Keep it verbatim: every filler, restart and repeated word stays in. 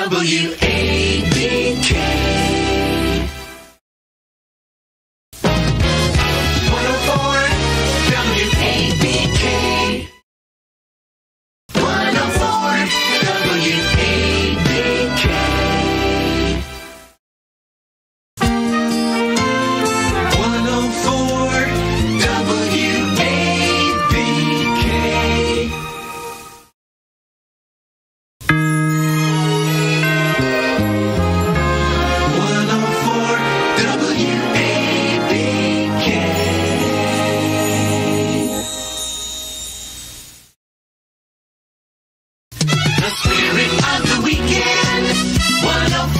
W A B K. one oh four W A B K. one oh four W A B K. one oh four W A B K. one oh four W A B K. The spirit of the weekend. one oh